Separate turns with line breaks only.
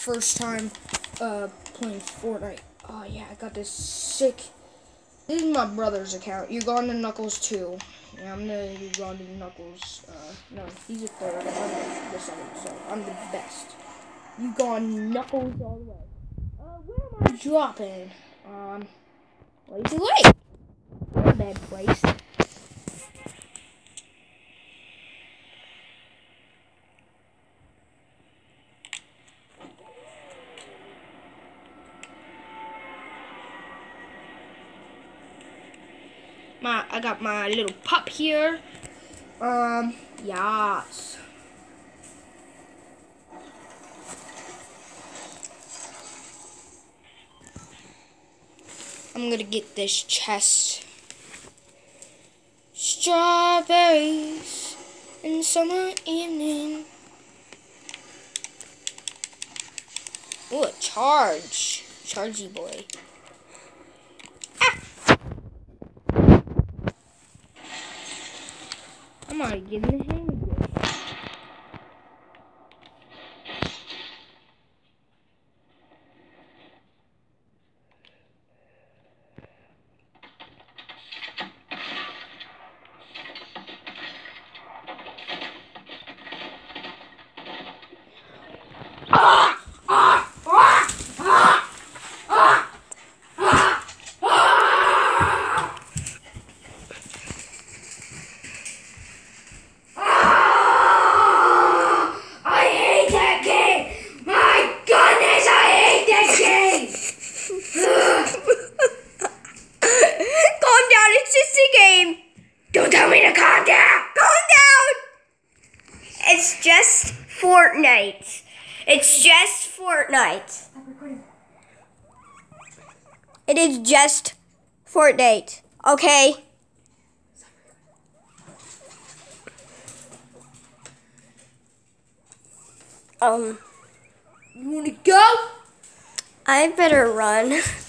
first time playing Fortnite. Oh yeah, I got this sick. This is my brother's account. Ugandan Knuckles 2. Yeah, I'm the Ugandan Knuckles. No, he's a third. I'm the second, so I'm the best. Ugandan Knuckles all the way. Where am I dropping? Way too late. Not a bad place. I got my little pup here. Yes. I'm gonna get this chest. Strawberries in summer evening. Ooh, a charge. Chargy boy. I'm already getting the hang of this. Don't tell me to calm down! Calm down! It's just Fortnite. It's just Fortnite. It is just Fortnite. Okay? You wanna go? I better run.